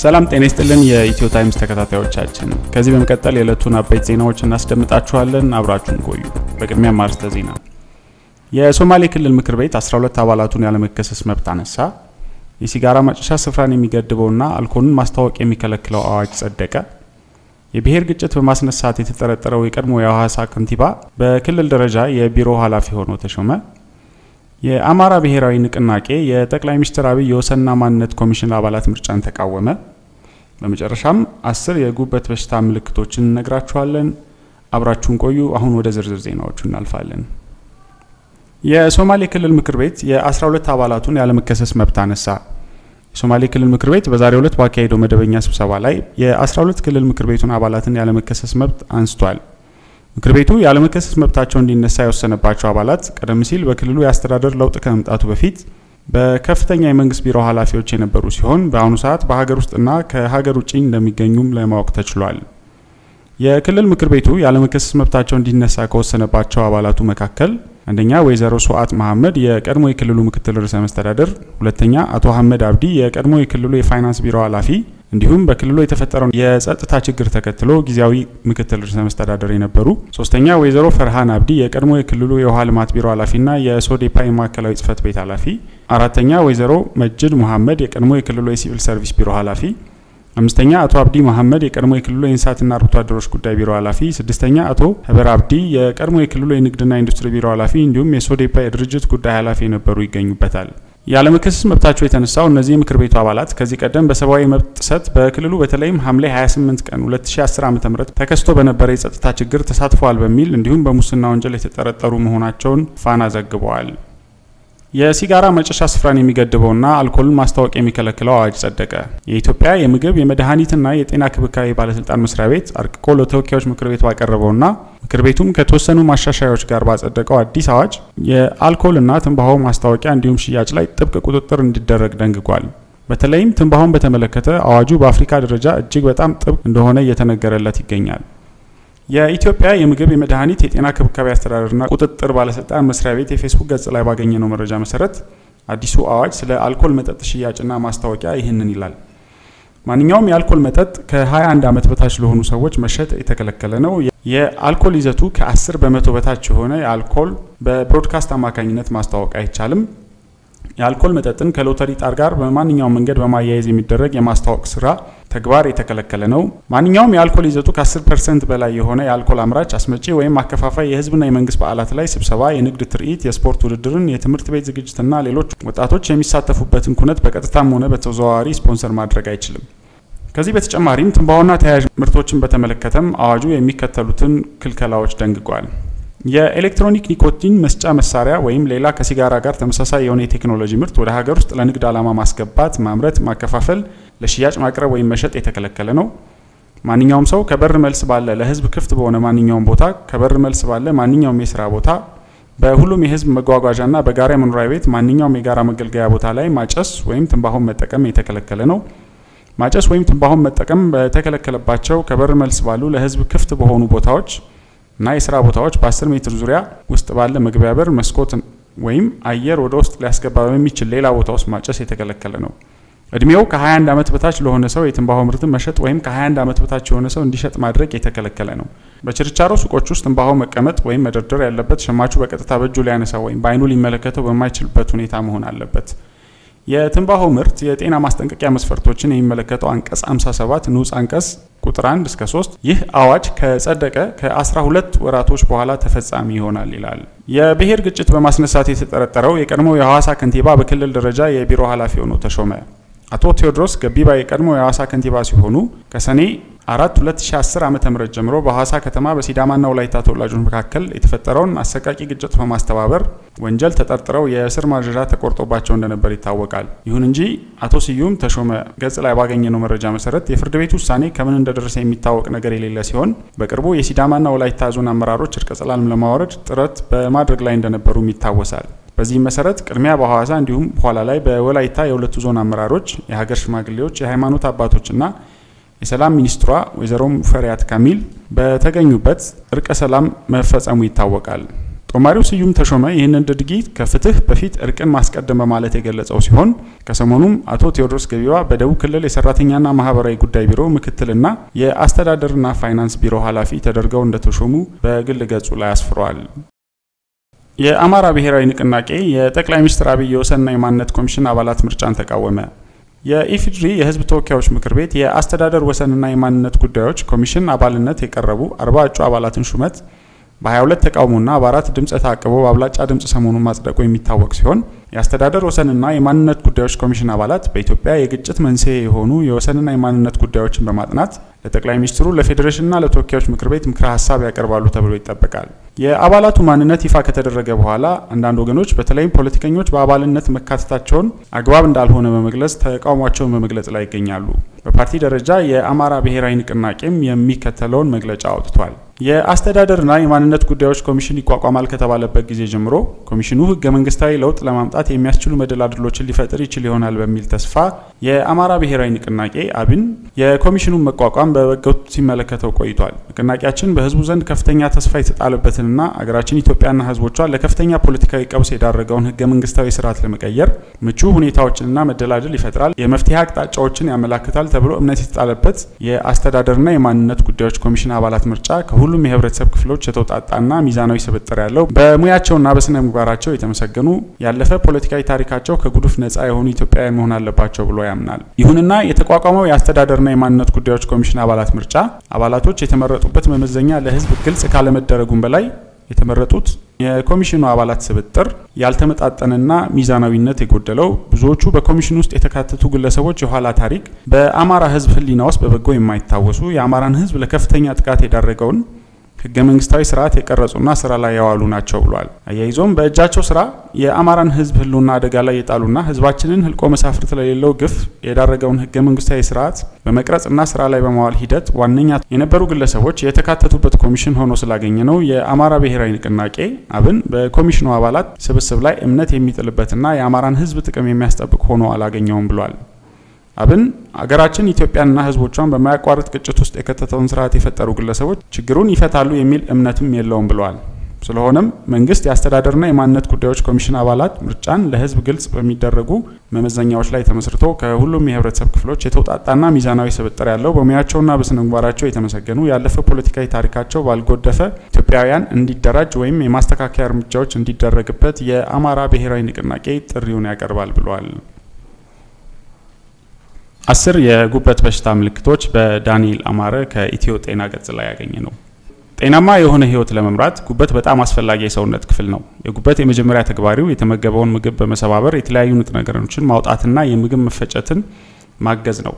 ሰላም ጤና ይስጥልን የኢትዮ ታይምስ ተከታታዮቻችን ከዚህ በመቀጠል የዕለቱን አበይት ዜናዎች እናስደምጣችኋለን አብራችሁን ቆዩ በቅድሚያ ማርስተ ዜና የሶማሌ ክልል ምክር ቤት 12 አባላቱን ያለ መከሰስ መብት አነሳ የሲጋራ ማጨሻ ስፍራን የሚገድበውና አልኮልን ማስተዋወቅ የሚከለክለው አዋጅ ጸደቀ የብሔር ግጭት በማስነሳት የተጠረጠረው የቀድሞ የሐዋሳ ከንቲባ በክልል ደረጃ የቢሮ ኃላፊ ሆኖ ተሾመ የአማራ ብሔራዊ ንቅናቄ የጠቅላይ ሚኒስትር አብይ የወሰንና ማንነት ኮሚሽን አባላት ምርጫን ተቃወመ በመጨረሻም 10 የጉበት በሽታ ምልክቶችን ነግራችኋለን አብራችሁን ቆዩ አሁን ወደ ዝርዝር ዜናዎቹ እናልፋለን የሶማሌ ክልል ምክር ቤት የ12 አባላቱን ያለ መከሰስ መብት አነሳ የሶማሌ ክልል ምክር ቤት በዛሬው ዕለት ባካሄደው መደበኛ ስብሰባ ላይ የ12 ክልል ምክር ቤቱን አባላትን ያለ መከሰስ መብት አንስቷል ምክር ቤቱ ያለ መከሰስ መብታቸው እንዲነሳ የወሰነባቸው አባላት ቀደም ሲል በክልሉ ያስተዳደር ለውጥ ከመምጣቱ በፊት በከፍተኛ የመንግስት ቢሮ ኃላፊዎች የነበሩ ሲሆን በአሁኑ ሰዓት በሀገር ውስጥና ከሀገር ውጪ እንደሚገኙም ለማወቅ ተችሏል የክልል ምክር ቤቱ ያለ መከሰስ መብታቸው እንዲነሳ ከወሰነባቸው አባላቱ መካከል አንደኛ ወይዘሮ ሱዓት መሐመድ የቀድሞ የክልሉ ምክትል ርዕሰ መስተዳድር ሁለተኛ አቶ አህመድ አብዲ የቀድሞ የክልሉ የፋይናንስ ቢሮ ኃላፊ እንዲሁም በክልሉ የተፈጠረው የጸጥታ ችግር ተከትሎ ጊዜያዊ ምክትል ርዕሰ መስተዳድር የነበሩ ሶስተኛ ወይዘሮ ፈርሃን አብዲ የቀድሞ የክልሉ የውሃ ልማት ቢሮ ኃላፊና የሶዴፓ ማዕከላዊ ጽህፈት ቤት ኃላፊ አራተኛ ወይዘሮ መጅድ መሐመድ የቀድሞ የክልሉ የሲቪል ሰርቪስ ቢሮ ኃላፊ አምስተኛ አቶ አብዲ መሐመድ የቀድሞ የክልሉ የእንስሳትና አርብቶ አደሮች ጉዳይ ቢሮ ኃላፊ ስድስተኛ አቶ ህበር አብዲ የቀድሞ የክልሉ የንግድና ኢንዱስትሪ ቢሮ ኃላፊ እንዲሁም የሶዴፓ የድርጅት ጉዳይ ኃላፊ የነበሩ ይገኙበታል ያለ መከሰስ መብታቸው የተነሳው እነዚህ ምክር ቤቱ አባላት ከዚህ ቀደም በሰብአዊ መብት ጥሰት በክልሉ በተለይም ሐምሌ 28 ቀን 2010 ዓ.ም ተከስቶ በነበረ የጸጥታ ችግር ተሳትፈዋል በሚል እንዲሁም በሙስና ወንጀል የተጠረጠሩ መሆናቸውን ፋና ዘግበዋል የሲጋራ ማጨሻ ስፍራን የሚገድበውና አልኮልን ማስተዋወቅ የሚከለክለው አዋጅ ጸደቀ የኢትዮጵያ የምግብ የመድኃኒትና የጤና ክብካቤ ባለስልጣን መስሪያ ቤት አርቅቆ ለተወካዮች ምክር ቤት ባቀረበውና ምክር ቤቱም ከተወሰኑ ማሻሻያዎች ጋር ባጸደቀው አዲስ አዋጅ የአልኮልና ትንባሆ ማስተዋወቂያ እንዲሁም ሽያጭ ላይ ጥብቅ ቁጥጥር እንዲደረግ ደንግጓል በተለይም ትንባሆን በተመለከተ አዋጁ በአፍሪካ ደረጃ እጅግ በጣም ጥብቅ እንደሆነ እየተነገረለት ይገኛል የኢትዮጵያ የምግብ የመድኃኒት የጤና ክብካቤ አስተዳደርና ቁጥጥር ባለስልጣን መስሪያ ቤት የፌስቡክ ገጽ ላይ ባገኘነው መረጃ መሰረት አዲሱ አዋጅ ስለ አልኮል መጠጥ ሽያጭና ማስተዋወቂያ ይህንን ይላል ማንኛውም የአልኮል መጠጥ ከ21 ዓመት በታች ለሆኑ ሰዎች መሸጥ የተከለከለ ነው የአልኮል ይዘቱ ከ10 በመቶ በታች የሆነ የአልኮል በብሮድካስት አማካኝነት ማስተዋወቅ አይቻልም የአልኮል መጠጥን ከሎተሪ ጣር ጋር በማንኛውም መንገድ በማያያዝ የሚደረግ የማስተዋወቅ ስራ ተግባር የተከለከለ ነው ማንኛውም የአልኮል ይዘቱ ከ10% በላይ የሆነ የአልኮል አምራች አስመጪ ወይም አከፋፋይ የህዝብና የመንግስት በዓላት ላይ ስብሰባ የንግድ ትርኢት የስፖርት ውድድርን የትምህርት ቤት ዝግጅትና ሌሎች ወጣቶች የሚሳተፉበትን ኩነት በቀጥታም ሆነ በተዘዋዋሪ ስፖንሰር ማድረግ አይችልም ከዚህ በተጨማሪም ትንባሆና ተያያዥ ምርቶችን በተመለከተም አዋጁ የሚከተሉትን ክልከላዎች ደንግጓል የኤሌክትሮኒክ ኒኮቲን መስጫ መሳሪያ ወይም ሌላ ከሲጋራ ጋር ተመሳሳይ የሆነ የቴክኖሎጂ ምርት ወደ ሀገር ውስጥ ለንግድ ዓላማ ማስገባት ማምረት ማከፋፈል ለሽያጭ ማቅረብ ወይም መሸጥ የተከለከለ ነው ማንኛውም ሰው ከበር መልስ ባለ ለህዝብ ክፍት በሆነ ማንኛውም ቦታ ከበር መልስ ባለ ማንኛውም የሥራ ቦታ በሁሉም የህዝብ መጓጓዣና በጋራ መኖሪያ ቤት ማንኛውም የጋራ መገልገያ ቦታ ላይ ማጨስ ወይም ትንባሆን መጠቀም የተከለከለ ነው ማጨስ ወይም ትንባሆን መጠቀም በተከለከለባቸው ከበር መልስ ባሉ ለህዝብ ክፍት በሆኑ ቦታዎች እና የሥራ ቦታዎች በ10 ሜትር ዙሪያ ውስጥ ባለ መግቢያ በር መስኮት ወይም አየር ወደ ውስጥ ሊያስገባ በሚችል ሌላ ቦታ ውስጥ ማጨስ የተከለከለ ነው እድሜው ከ21 ዓመት በታች ለሆነ ሰው የትንባሆ ምርትን መሸጥ ወይም ከ21 ዓመት በታች የሆነ ሰው እንዲሸጥ ማድረግ የተከለከለ ነው በችርቻሮ ሱቆች ውስጥ ትንባሆ መቀመጥ ወይም መደርደር ያለበት ሸማቹ በቀጥታ በእጁ ሊያነሳው ወይም በአይኑ ሊመለከተው በማይችልበት ሁኔታ መሆን አለበት የትንባሆ ምርት የጤና ማስጠንቀቂያ መስፈርቶችን የሚመለከተው አንቀጽ 57 ንዑስ አንቀጽ ቁጥር 1 እስከ 3 ይህ አዋጅ ከጸደቀ ከ12 ወራቶች በኋላ ተፈጻሚ ይሆናል ይላል የብሔር ግጭት በማስነሳት የተጠረጠረው የቀድሞ የሐዋሳ ከንቲባ በክልል ደረጃ የቢሮ ኃላፊ ሆኖ ተሾመ አቶ ቴዎድሮስ ገቢባ የቀድሞ የሐዋሳ ከንቲባ ሲሆኑ ከሰኔ 4 2010 ዓ.ም ጀምሮ በሐዋሳ ከተማ በሲዳማና ወላይታ ተወላጆች መካከል የተፈጠረውን አሰቃቂ ግጭት በማስተባበር ወንጀል ተጠርጥረው የእስር ማዘዣ ተቆርጦባቸው እንደነበር ይታወቃል ይሁን እንጂ አቶ ስዩም ተሾመ ገጽ ላይ ባገኘነው መረጃ መሰረት የፍርድ ቤት ውሳኔ ከምን እንደደረሰ የሚታወቅ ነገር የሌለ ሲሆን በቅርቡ የሲዳማና ወላይታ ዞን አመራሮች እርቀ ሰላም ለማውረድ ጥረት በማድረግ ላይ እንደነበሩ ይታወሳል በዚህ መሰረት ቅድሚያ በሐዋሳ እንዲሁም ኋላ ላይ በወላይታ የሁለቱ ዞን አመራሮች የሀገር ሽማግሌዎች የሃይማኖት አባቶችና የሰላም ሚኒስትሯ ወይዘሮ ሙፈሪያት ካሚል በተገኙበት እርቀ ሰላም መፈጸሙ ይታወቃል ጦማሪው ስዩም ተሾመ ይህንን ድርጊት ከፍትህ በፊት እርቅን ማስቀደም በማለት የገለጸው ሲሆን ከሰሞኑም አቶ ቴዎድሮስ ገቢዋ በደቡብ ክልል የሰራተኛና ማህበራዊ ጉዳይ ቢሮ ምክትልና የአስተዳደርና ፋይናንስ ቢሮ ኃላፊ ተደርገው እንደተሾሙ በግል ገጹ ላይ አስፍሯል። የአማራ ብሔራዊ ንቅናቄ የጠቅላይ ሚኒስትር አብይ የወሰንና የማንነት ኮሚሽን አባላት ምርጫን ተቃወመ። የኢፌዴሪ የህዝብ ተወካዮች ምክር ቤት የአስተዳደር ወሰንና የማንነት ጉዳዮች ኮሚሽን አባልነት የቀረቡ 40 እጩ አባላትን ሹመት በ22 ተቃውሞና በ4 ድምጽ ታቅቦ በአብላጫ ድምጽ ሰሞኑን ማጽደቁ የሚታወቅ ሲሆን የአስተዳደር ወሰንና የማንነት ጉዳዮች ኮሚሽን አባላት በኢትዮጵያ የግጭት መንስኤ የሆኑ የወሰንና የማንነት ጉዳዮችን በማጥናት ለጠቅላይ ሚኒስትሩ ለፌዴሬሽንና ለተወካዮች ምክር ቤት ምክረ ሐሳብ ያቀርባሉ ተብሎ ይጠበቃል። የአባላቱ ማንነት ይፋ ከተደረገ በኋላ አንዳንድ ወገኖች በተለይም ፖለቲከኞች በአባልነት መካተታቸውን አግባብ እንዳልሆነ በመግለጽ ተቃውሟቸውን በመግለጽ ላይ ይገኛሉ። በፓርቲ ደረጃ የአማራ ብሔራዊ ንቅናቄም የሚከተለውን መግለጫ አውጥቷል። የአስተዳደርና የማንነት ጉዳዮች ኮሚሽን ይቋቋማል ከተባለበት ጊዜ ጀምሮ ኮሚሽኑ ህገ መንግስታዊ ለውጥ ለማምጣት የሚያስችሉ መደላድሎችን ሊፈጥር ይችል ይሆናል በሚል ተስፋ የአማራ ብሔራዊ ንቅናቄ አብን የኮሚሽኑን መቋቋም በበጎ ሲመለከተው ቆይቷል። ንቅናቄያችን በህዝቡ ዘንድ ከፍተኛ ተስፋ የተጣለበትንና አገራችን ኢትዮጵያና ህዝቦቿ ለከፍተኛ ፖለቲካዊ ቀውስ የዳረገውን ህገ መንግስታዊ ስርዓት ለመቀየር ምቹ ሁኔታዎችንና መደላድል ይፈጥራል፣ የመፍትሄ አቅጣጫዎችን ያመላክታል ተብሎ እምነት የተጣለበት የአስተዳደርና የማንነት ጉዳዮች ኮሚሽን አባላት ምርጫ ሁሉም የህብረተሰብ ክፍሎች የተውጣጣና ሚዛናዊ ስብጥር ያለው በሙያቸውና በስነ ምግባራቸው የተመሰገኑ ያለፈ ፖለቲካዊ ታሪካቸው ከጉዱፍ ነፃ የሆኑ ኢትዮጵያውያን መሆን አለባቸው ብሎ ያምናል። ይሁንና የተቋቋመው የአስተዳደርና የማንነት ጉዳዮች ኮሚሽን አባላት ምርጫ አባላቶች የተመረጡበት መመዘኛ ለህዝብ ግልጽ ካለመደረጉም በላይ የተመረጡት የኮሚሽኑ አባላት ስብጥር ያልተመጣጠነና ሚዛናዊነት የጎደለው ብዙዎቹ በኮሚሽኑ ውስጥ የተካተቱ ግለሰቦች የኋላ ታሪክ በአማራ ህዝብ ህሊና ውስጥ በበጎ የማይታወሱ የአማራን ህዝብ ለከፍተኛ ጥቃት የዳረገውን ህገ መንግስታዊ ስርዓት የቀረጹና ስራ ላይ ያዋሉ ናቸው ብሏል። አያይዞም በእጃቸው ስራ የአማራን ህዝብ ህልውና አደጋ ላይ የጣሉና ህዝባችንን ህልቆ መሳፍርት ለሌለው ግፍ የዳረገውን ህገ መንግስታዊ ስርዓት በመቅረጽና ስራ ላይ በማዋል ሂደት ዋነኛ የነበሩ ግለሰቦች የተካተቱበት ኮሚሽን ሆኖ ስላገኘ ነው የአማራ ብሔራዊ ንቅናቄ አብን በኮሚሽኑ አባላት ስብስብ ላይ እምነት የሚጥልበትና የአማራን ህዝብ ጥቅም የሚያስጠብቅ ሆኖ አላገኘውም ብሏል። አብን አገራችን ኢትዮጵያና ህዝቦቿን በማያቋርጥ ግጭት ውስጥ የከተተውን ስርዓት የፈጠሩ ግለሰቦች ችግሩን ይፈታሉ የሚል እምነትም የለውም ብሏል። ስለሆነም መንግስት የአስተዳደርና የማንነት ጉዳዮች ኮሚሽን አባላት ምርጫን ለህዝብ ግልጽ በሚደረጉ መመዘኛዎች ላይ ተመስርቶ ከሁሉም የህብረተሰብ ክፍሎች የተውጣጣና ሚዛናዊ ስብጥር ያለው በሙያቸውና በስነ ምግባራቸው የተመሰገኑ ያለፈ ፖለቲካዊ ታሪካቸው ባልጎደፈ ኢትዮጵያውያን እንዲደራጅ ወይም የማስተካከያ እርምጃዎች እንዲደረግበት የአማራ ብሔራዊ ንቅናቄ ጥሪውን ያቀርባል ብሏል። 10 የጉበት በሽታ ምልክቶች በዳንኤል አማረ ከኢትዮ ጤና ገጽ ላይ ያገኘ ነው። ጤናማ የሆነ ህይወት ለመምራት ጉበት በጣም አስፈላጊ የሰውነት ክፍል ነው። የጉበት የመጀመሪያ ተግባሪው የተመገበውን ምግብ በመሰባበር የተለያዩ ንጥረ ነገሮችን ማውጣትና የምግብ መፈጨትን ማገዝ ነው።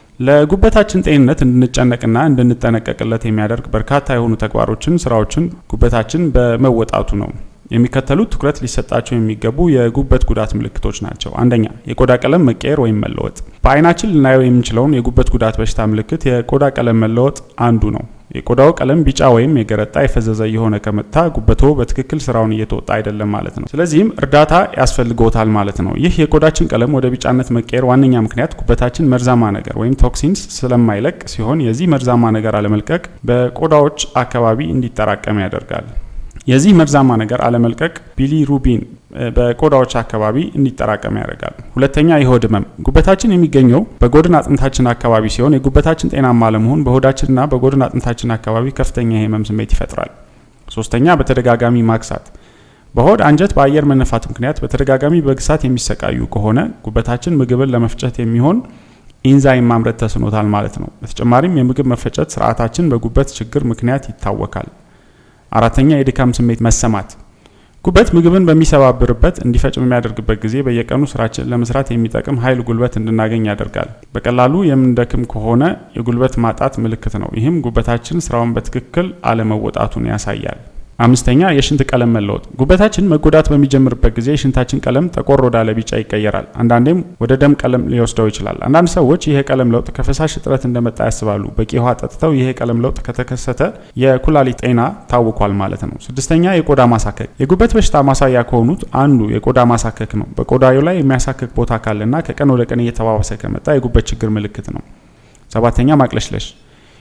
ለጉበታችን ጤንነት እንድንጨነቅና እንድንጠነቀቅለት የሚያደርግ በርካታ የሆኑ ተግባሮችን ስራዎችን ጉበታችን በመወጣቱ ነው። የሚከተሉት ትኩረት ሊሰጣቸው የሚገቡ የጉበት ጉዳት ምልክቶች ናቸው። አንደኛ የቆዳ ቀለም መቀየር ወይም መለወጥ። በአይናችን ልናየው የምንችለው የጉበት ጉዳት በሽታ ምልክት የቆዳ ቀለም መለወጥ አንዱ ነው። የቆዳው ቀለም ቢጫ ወይም የገረጣ የፈዘዘ የሆነ ከመጣ ጉበቶ በትክክል ስራውን እየተወጣ አይደለም ማለት ነው። ስለዚህም እርዳታ ያስፈልገዋል ማለት ነው። ይህ የቆዳችን ቀለም ወደ ቢጫነት መቀየር ዋነኛ ምክንያት ጉበታችን መርዛማ ነገር ወይም ቶክሲንስ ስለማይለቅ ሲሆን የዚህ መርዛማ ነገር አለመልቀቅ በቆዳዎች አካባቢ እንዲጠራቀም ያደርጋል። የዚህ መርዛማ ነገር አለመልቀቅ ቢሊሩቢን በቆዳዎች አካባቢ እንዲጠራቀም ያደርጋል። ሁለተኛ የሆድ ህመም። ጉበታችን የሚገኘው በጎድን አጥንታችን አካባቢ ሲሆን የጉበታችን ጤናማ አለመሆን በሆዳችንና በጎድን አጥንታችን አካባቢ ከፍተኛ የህመም ስሜት ይፈጥራል። ሶስተኛ በተደጋጋሚ ማክሳት። በሆድ አንጀት በአየር መነፋት ምክንያት በተደጋጋሚ በግሳት የሚሰቃዩ ከሆነ ጉበታችን ምግብን ለመፍጨት የሚሆን ኢንዛይም ማምረት ተስኖታል ማለት ነው። በተጨማሪም የምግብ መፈጨት ስርዓታችን በጉበት ችግር ምክንያት ይታወካል። አራተኛ የድካም ስሜት መሰማት። ጉበት ምግብን በሚሰባብርበት እንዲፈጭ በሚያደርግበት ጊዜ በየቀኑ ስራችን ለመስራት የሚጠቅም ኃይል ጉልበት እንድናገኝ ያደርጋል። በቀላሉ የምንደክም ከሆነ የጉልበት ማጣት ምልክት ነው። ይህም ጉበታችን ስራውን በትክክል አለመወጣቱን ያሳያል። አምስተኛ የሽንት ቀለም መለወጥ። ጉበታችን መጎዳት በሚጀምርበት ጊዜ የሽንታችን ቀለም ጠቆር ወደ ቢጫ ይቀየራል። አንዳንዴም ወደ ደም ቀለም ሊወስደው ይችላል። አንዳንድ ሰዎች ይሄ ቀለም ለውጥ ከፈሳሽ እጥረት እንደመጣ ያስባሉ። በቂ ውሃ ጠጥተው ይሄ ቀለም ለውጥ ከተከሰተ የኩላሊት ጤና ታውቋል ማለት ነው። ስድስተኛ የቆዳ ማሳከክ። የጉበት በሽታ ማሳያ ከሆኑት አንዱ የቆዳ ማሳከክ ነው። በቆዳዩ ላይ የሚያሳክክ ቦታ ካለና ከቀን ወደ ቀን እየተባባሰ ከመጣ የጉበት ችግር ምልክት ነው። ሰባተኛ ማቅለሽለሽ።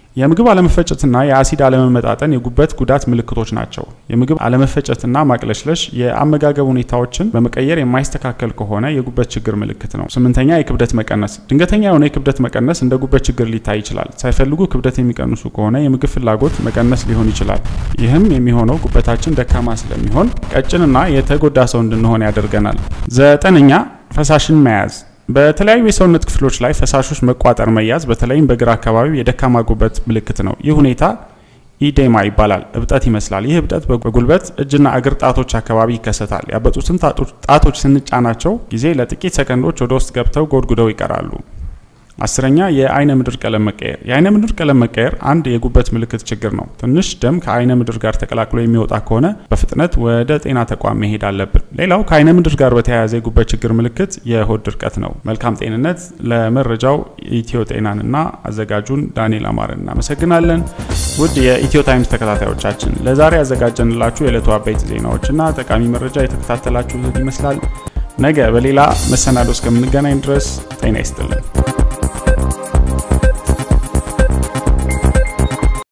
የምግብ አለመፈጨትና የአሲድ አለመመጣጠን የጉበት ጉዳት ምልክቶች ናቸው። የምግብ አለመፈጨትና ማቅለሽለሽ የአመጋገብ ሁኔታዎችን በመቀየር የማይስተካከል ከሆነ የጉበት ችግር ምልክት ነው። 8ኛ የክብደት መቀነስ። ድንገተኛ የሆነ የክብደት መቀነስ እንደ ጉበት ችግር ሊታይ ይችላል። ሳይፈልጉ ክብደት የሚቀንሱ ከሆነ የምግብ ፍላጎት መቀነስ ሊሆን ይችላል። ይህም የሚሆነው ጉበታችን ደካማ ስለሚሆን ቀጭንና የተጎዳ ሰው እንድንሆን ያደርገናል። 9ኛ ፈሳሽን መያዝ። በተለያዩ የሰውነት ክፍሎች ላይ ፈሳሾች መቋጠር መያዝ በተለይም በግራ አካባቢ የደካማ ጉበት ምልክት ነው። ይህ ሁኔታ ኢዴማ ይባላል። እብጠት ይመስላል። ይህ እብጠት በጉልበት እጅና እግር ጣቶች አካባቢ ይከሰታል። ያበጡትን ጣቶች ስንጫናቸው ጊዜ ለጥቂት ሰከንዶች ወደ ውስጥ ገብተው ጎድጉደው ይቀራሉ። 10ኛ የአይነ ምድር ቀለም መቀየር። የአይነ ምድር ቀለም መቀየር አንድ የጉበት ምልክት ችግር ነው። ትንሽ ደም ከአይነ ምድር ጋር ተቀላቅሎ የሚወጣ ከሆነ በፍጥነት ወደ ጤና ተቋም መሄድ አለብን። ሌላው ከአይነ ምድር ጋር በተያያዘ የጉበት ችግር ምልክት የሆድ ድርቀት ነው። መልካም ጤንነት። ለመረጃው ኢትዮ ጤናንና አዘጋጁን ዳንኤል አማረን እናመሰግናለን። ውድ የኢትዮ ታይምስ ተከታታዮቻችን ለዛሬ ያዘጋጀንላችሁ የዕለቱ አበይት ዜናዎችና ጠቃሚ መረጃ የተከታተላችሁት ይመስላል። ነገ በሌላ መሰናዶ እስከምንገናኝ ድረስ ጤና ይስጥልን።